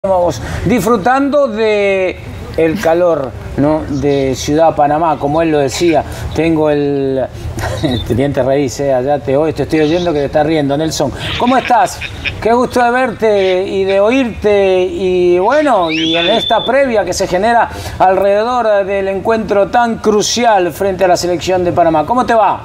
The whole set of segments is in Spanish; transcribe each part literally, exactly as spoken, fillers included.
Vamos disfrutando de el calor, ¿no?, de Ciudad Panamá, como él lo decía. Tengo el, el teniente Reís, eh, allá te, hoy te estoy oyendo que te está riendo, Nelson. ¿Cómo estás? Qué gusto de verte y de oírte, y bueno, y en esta previa que se genera alrededor del encuentro tan crucial frente a la selección de Panamá. ¿Cómo te va?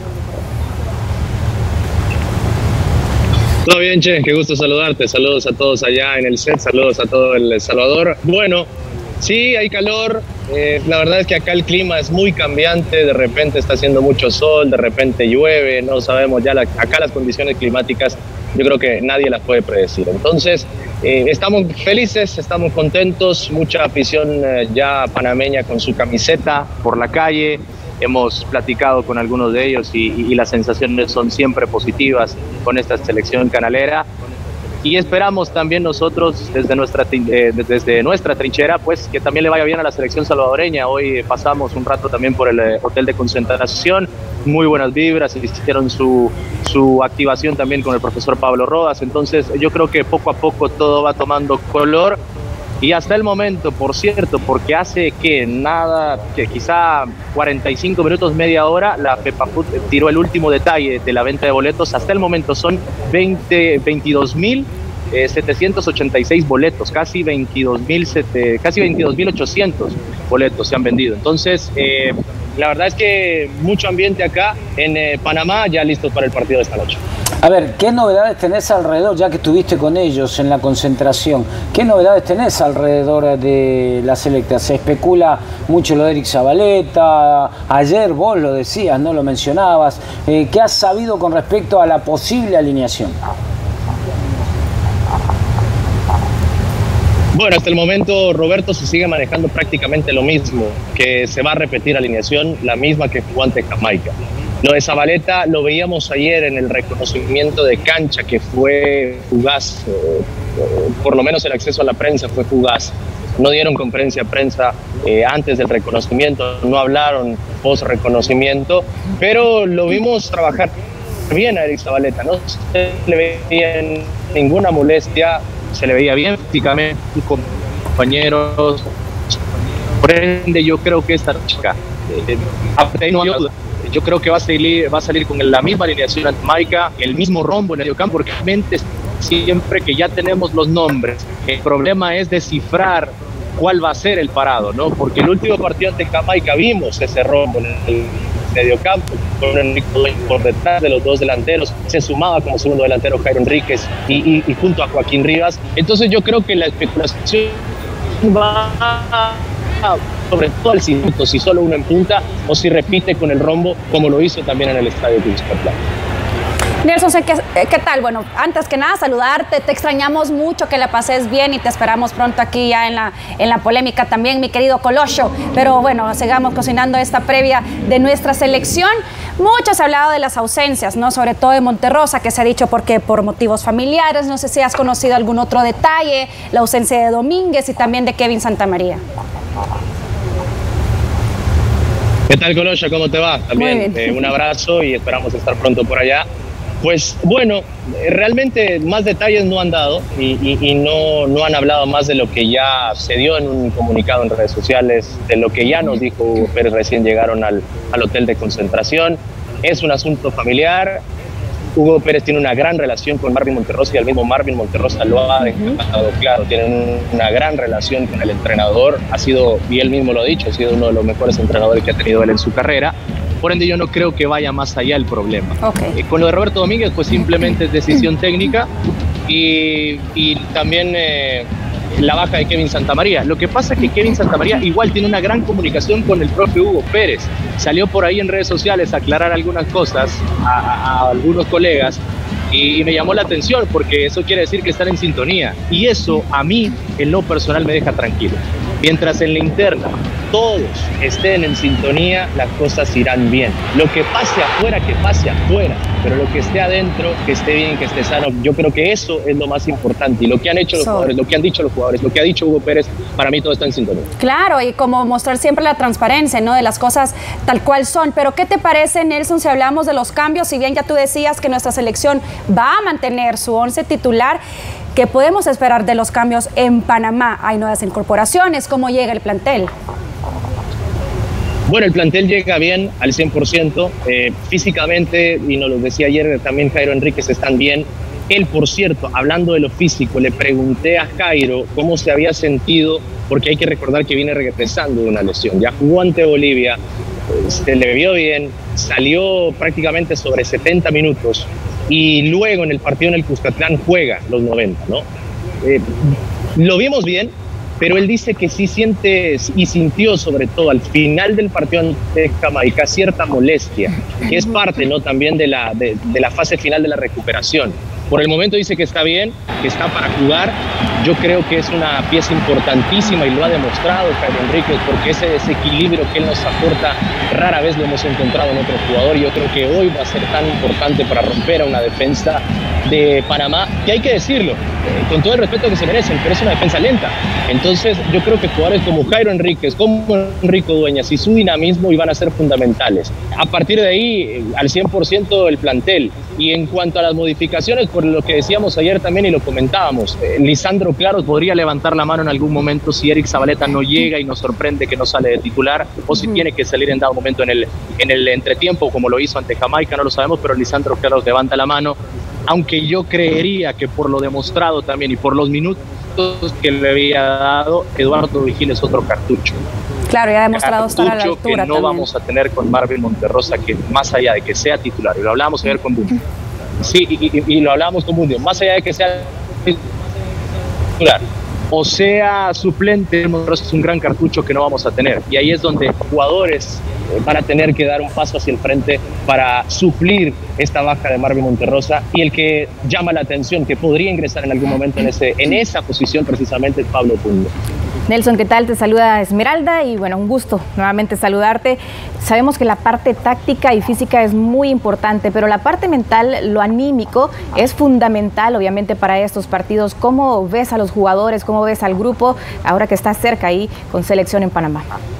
Todo bien, Che, qué gusto saludarte. Saludos a todos allá en el set, saludos a todo El Salvador. Bueno, sí, hay calor. Eh, la verdad es que acá el clima es muy cambiante. De repente está haciendo mucho sol, de repente llueve. No sabemos ya, la, acá las condiciones climáticas yo creo que nadie las puede predecir. Entonces, eh, estamos felices, estamos contentos. Mucha afición eh, ya panameña con su camiseta por la calle. Hemos platicado con algunos de ellos y, y, y las sensaciones son siempre positivas con esta selección canalera. Y esperamos también nosotros desde nuestra, eh, desde nuestra trinchera, pues que también le vaya bien a la selección salvadoreña. Hoy pasamos un rato también por el eh, hotel de concentración, muy buenas vibras, hicieron su, su activación también con el profesor Pablo Rodas. Entonces yo creo que poco a poco todo va tomando color. Y hasta el momento, por cierto, porque hace que nada, que quizá cuarenta y cinco minutos, media hora, la FEPAFUT tiró el último detalle de la venta de boletos. Hasta el momento son veintidós mil setecientos ochenta y seis boletos, casi veintidós mil ochocientos boletos se han vendido. Entonces, eh, la verdad es que mucho ambiente acá en eh, Panamá, ya listos para el partido de esta noche. A ver, ¿qué novedades tenés alrededor, ya que estuviste con ellos en la concentración? ¿Qué novedades tenés alrededor de la selecta? Se especula mucho lo de Eric Zabaleta, ayer vos lo decías, no lo mencionabas. Eh, ¿Qué has sabido con respecto a la posible alineación? Bueno, hasta el momento Roberto se sigue manejando prácticamente lo mismo, que se va a repetir alineación, la misma que jugó ante Jamaica. Lo de Zabaleta lo veíamos ayer en el reconocimiento de cancha, que fue fugaz, eh, por lo menos el acceso a la prensa fue fugaz. No dieron conferencia de prensa eh, antes del reconocimiento, no hablaron post reconocimiento, pero lo vimos trabajar bien a Eric Zabaleta, no se le veía ninguna molestia, se le veía bien físicamente, compañeros. Por ende, yo creo que esta chica, eh, no hay duda. Yo creo que va a salir, va a salir con la misma alineación ante Jamaica, el mismo rombo en el mediocampo, porque realmente siempre que ya tenemos los nombres, el problema es descifrar cuál va a ser el parado, ¿no? Porque el último partido ante Jamaica vimos ese rombo en el mediocampo, con Enrique por detrás de los dos delanteros, se sumaba como segundo delantero Jairo Enríquez y, y, y junto a Joaquín Rivas. Entonces yo creo que la especulación va a sobre todo el circuito, si solo uno en punta o si repite con el rombo como lo hizo también en el estadio Cuscatlán. Nelson, ¿qué, ¿qué tal? Bueno, antes que nada saludarte, te extrañamos mucho, que la pases bien y te esperamos pronto aquí ya en la, en la polémica también, mi querido Colosho. Pero bueno, sigamos cocinando esta previa de nuestra selección. Mucho se ha hablado de las ausencias, ¿no? Sobre todo de Monterrosa, que se ha dicho porque por motivos familiares. No sé si has conocido algún otro detalle, la ausencia de Domínguez y también de Kevin Santamaría. ¿Qué tal, Colosho? ¿Cómo te va? También eh, un abrazo y esperamos estar pronto por allá. Pues bueno, realmente más detalles no han dado y, y, y no, no han hablado más de lo que ya se dio en un comunicado en redes sociales, de lo que ya nos dijo Hugo Pérez recién llegaron al, al hotel de concentración. Es un asunto familiar. Hugo Pérez tiene una gran relación con Marvin Monterrosa y el mismo Marvin Monterrosa lo ha dejado claro. Tienen una gran relación con el entrenador. Ha sido, y él mismo lo ha dicho, ha sido uno de los mejores entrenadores que ha tenido él en su carrera. Por ende, yo no creo que vaya más allá el problema. Okay. Eh, con lo de Roberto Domínguez, pues simplemente es decisión técnica y, y también eh, la baja de Kevin Santamaría. Lo que pasa es que Kevin Santamaría igual tiene una gran comunicación con el propio Hugo Pérez. Salió por ahí en redes sociales a aclarar algunas cosas a, a, a algunos colegas y, y me llamó la atención porque eso quiere decir que están en sintonía. Y eso a mí, en lo personal, me deja tranquilo. Mientras en la interna todos estén en sintonía, las cosas irán bien. Lo que pase afuera, que pase afuera, pero lo que esté adentro, que esté bien, que esté sano, yo creo que eso es lo más importante. Y lo que han hecho los so. jugadores, lo que han dicho los jugadores, lo que ha dicho Hugo Pérez, para mí todo está en sintonía. Claro, y como mostrar siempre la transparencia, ¿no?, de las cosas tal cual son. Pero ¿qué te parece, Nelson, si hablamos de los cambios? Si bien ya tú decías que nuestra selección va a mantener su once titular, ¿Qué podemos esperar de los cambios en Panamá? ¿Hay nuevas incorporaciones? ¿Cómo llega el plantel? Bueno, el plantel llega bien al cien por ciento, eh, físicamente, y nos lo decía ayer también Jairo Enríquez, están bien. Él, por cierto, hablando de lo físico, le pregunté a Jairo cómo se había sentido, porque hay que recordar que viene regresando de una lesión. Ya jugó ante Bolivia, se le vio bien, salió prácticamente sobre setenta minutos y luego en el partido en el Cuscatlán juega los noventa, ¿no? Eh, lo vimos bien, pero él dice que sí siente y sintió sobre todo al final del partido ante Jamaica cierta molestia, que es parte, ¿no?, también de la, de, de la fase final de la recuperación. Por el momento dice que está bien, que está para jugar. Yo creo que es una pieza importantísima y lo ha demostrado Jairo Enríquez, porque ese desequilibrio que él nos aporta rara vez lo hemos encontrado en otro jugador, y yo creo que hoy va a ser tan importante para romper a una defensa de Panamá, que hay que decirlo, eh, con todo el respeto que se merecen, pero es una defensa lenta. Entonces yo creo que jugadores como Jairo Enríquez, como Enrico Dueñas y su dinamismo iban a ser fundamentales. A partir de ahí, eh, al cien por ciento el plantel. Y en cuanto a las modificaciones, por lo que decíamos ayer también y lo comentábamos, eh, Lisandro Claros podría levantar la mano en algún momento si Eric Zabaleta no llega y nos sorprende que no sale de titular, o si uh-huh. tiene que salir en dado momento en el, en el entretiempo, como lo hizo ante Jamaica, no lo sabemos, pero Lisandro Claros levanta la mano, aunque yo creería que por lo demostrado también y por los minutos que le había dado, Eduardo Vigil es otro cartucho. Claro, ya ha demostrado estar a la altura que no también. Vamos a tener con Marvin Monterrosa, que más allá de que sea titular, y lo hablábamos ayer con Bundio, sí, y, y, y lo hablábamos con Bundio, más allá de que sea titular o sea suplente, es un gran cartucho que no vamos a tener, y ahí es donde jugadores van a tener que dar un paso hacia el frente para suplir esta baja de Marvin Monterrosa, y el que llama la atención, que podría ingresar en algún momento en, ese, en esa posición precisamente, es Pablo Pundo. Nelson, ¿qué tal? Te saluda Esmeralda y bueno, un gusto nuevamente saludarte. Sabemos que la parte táctica y física es muy importante, pero la parte mental, lo anímico, es fundamental obviamente para estos partidos. ¿Cómo ves a los jugadores? ¿Cómo ves al grupo ahora que estás cerca ahí con selección en Panamá?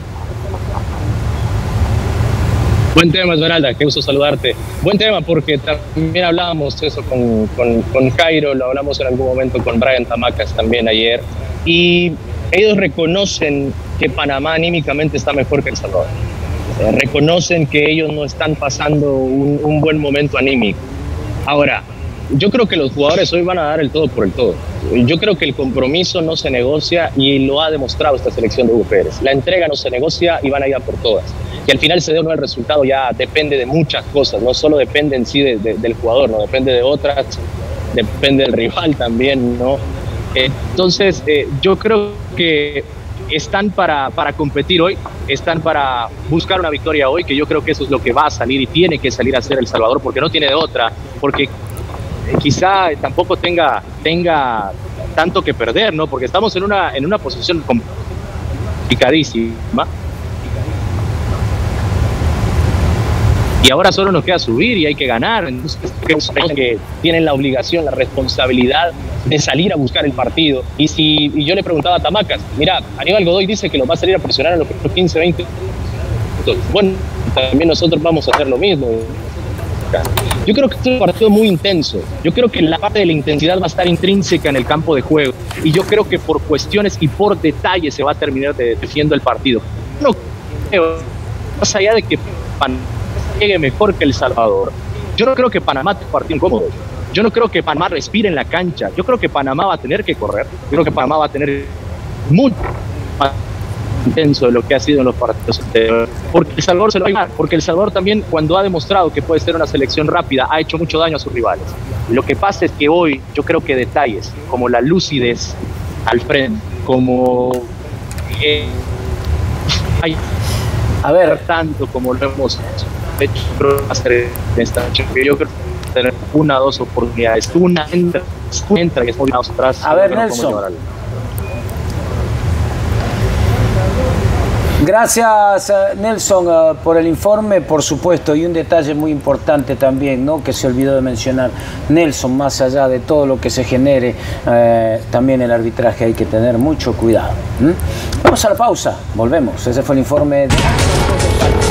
Buen tema, Esmeralda, qué gusto saludarte. Buen tema, porque también hablábamos eso con, con, con Jairo, lo hablamos en algún momento con Brian Tamacas también ayer, y ellos reconocen que Panamá anímicamente está mejor que El Salvador. Eh, reconocen que ellos no están pasando un, un buen momento anímico. Ahora, yo creo que los jugadores hoy van a dar el todo por el todo. Yo creo que el compromiso no se negocia, y lo ha demostrado esta selección de Hugo Pérez. La entrega no se negocia y van a ir a por todas. Y al final se dé o no el resultado ya depende de muchas cosas, no solo depende en sí de, de, del jugador, no depende de otras, depende del rival también, ¿no? Entonces, eh, yo creo que están para, para competir hoy, están para buscar una victoria hoy, que yo creo que eso es lo que va a salir y tiene que salir a hacer El Salvador, porque no tiene de otra, porque eh, quizá tampoco tenga, tenga tanto que perder, ¿no? Porque estamos en una, en una posición complicadísima. Y ahora solo nos queda subir y hay que ganar. Entonces, creo que tienen la obligación, la responsabilidad de salir a buscar el partido. Y si y yo le preguntaba a Tamacas, mira, Aníbal Godoy dice que los va a salir a presionar en los quince, veinte. Bueno, también nosotros vamos a hacer lo mismo. Yo creo que es un partido muy intenso. Yo creo que la parte de la intensidad va a estar intrínseca en el campo de juego. Y yo creo que por cuestiones y por detalles se va a terminar definiendo el partido. No creo, más allá de que Panamá llegue mejor que El Salvador, yo no creo que Panamá tenga un partido incómodo. Yo no creo que Panamá respire en la cancha. Yo creo que Panamá va a tener que correr. Yo creo que Panamá va a tener mucho más intenso de lo que ha sido en los partidos anteriores. Porque El Salvador se lo va a ganar. Porque El Salvador también, cuando ha demostrado que puede ser una selección rápida, ha hecho mucho daño a sus rivales. Lo que pasa es que hoy yo creo que detalles como la lucidez al frente, como eh, hay a ver tanto como lo hemos hecho hacer esta noche, yo creo que tener una o dos oportunidades, una entra, entra y es muy atrás. A ver, Nelson. Gracias, Nelson, uh, por el informe, por supuesto, y un detalle muy importante también, ¿no?, que se olvidó de mencionar. Nelson, más allá de todo lo que se genere, eh, también el arbitraje hay que tener mucho cuidado. ¿Mm? Vamos a la pausa, volvemos. Ese fue el informe de...